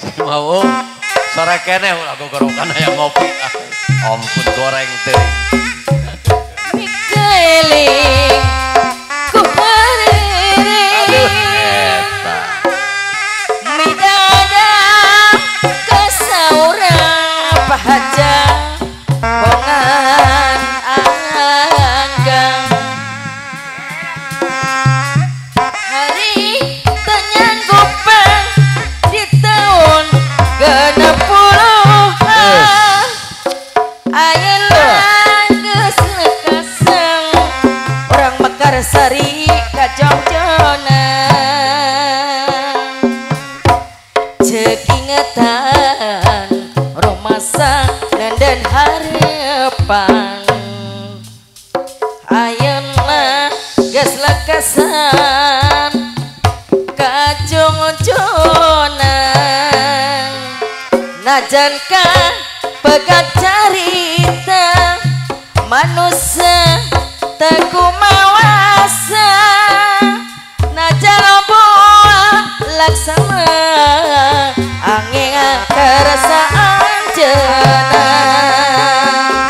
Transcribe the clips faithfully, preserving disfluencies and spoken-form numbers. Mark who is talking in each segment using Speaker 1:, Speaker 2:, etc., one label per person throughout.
Speaker 1: Mau sore kene aku gorokan yang ngopi. Ampun goreng teh.
Speaker 2: Mikeling ku hariri.
Speaker 1: Eta.
Speaker 2: Midada kesaura pahaja bongan anggang. Hari tenyanggupan di tahun genep puluhan. Ayeuna geus lekaseng orang Mekarsari ka Jongjonan. Cek ingatan romasa dan harapan. Ayeuna geus lekasan ka Jongjonan. Najan ka pegat carita manusia teku mawasa. Najan boa laksana angin kerasaan jenang.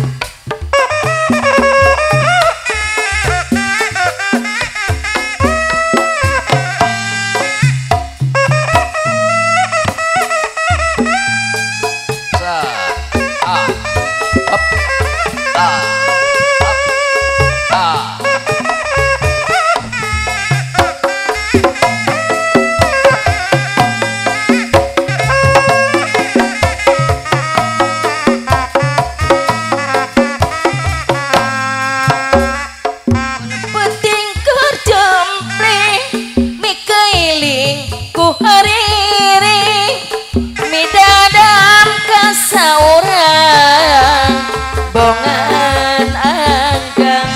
Speaker 2: Bongan anggang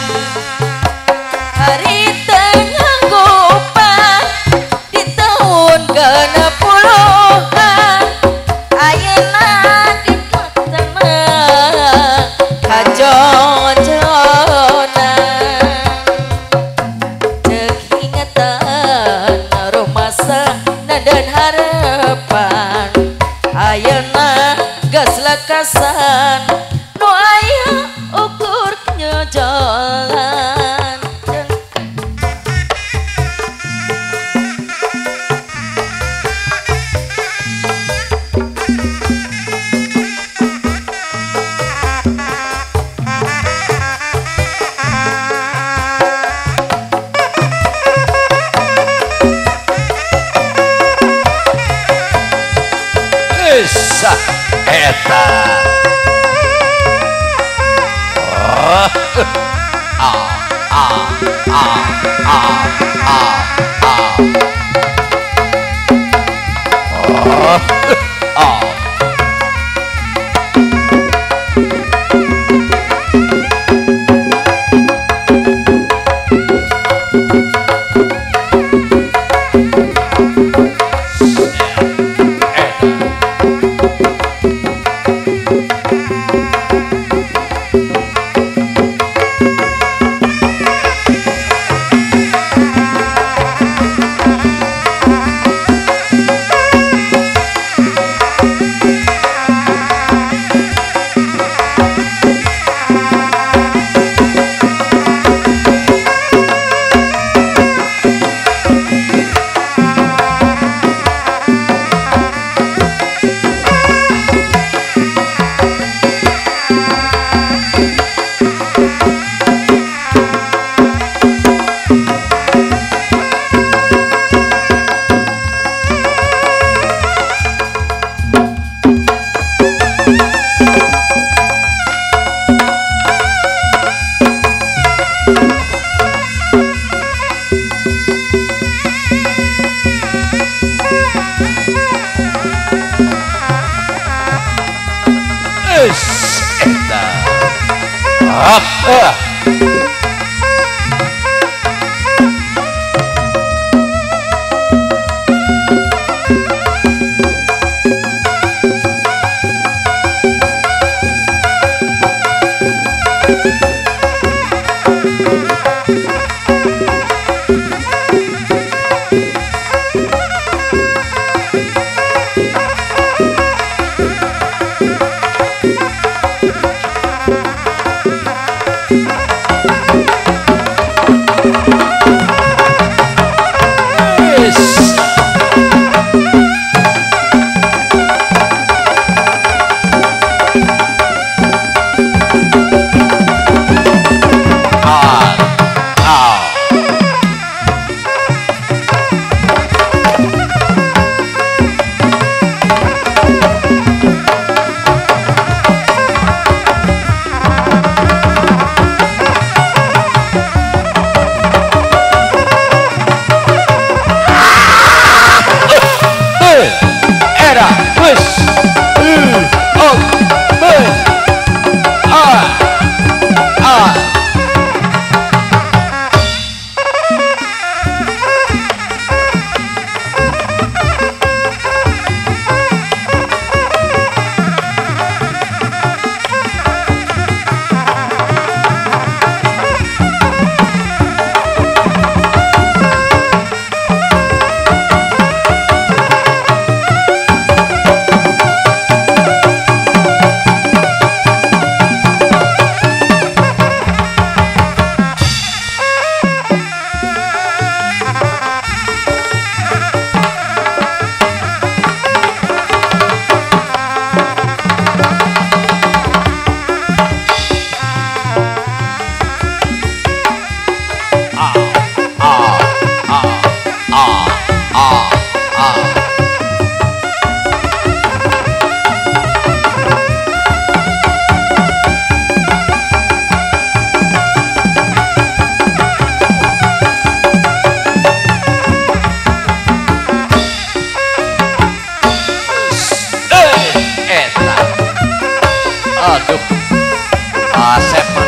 Speaker 2: hari tenyanggupan di tahun genep puluhan. Ayeuna di kotana ka Jongjonan. Cek ingatan romasa dan harapan. Ayeuna geus lekasan nu aya ukur nyojolan.
Speaker 1: Isa eta. Ah ah ah ah ah ah. Ah. Eta. Ah. Aduh. Asep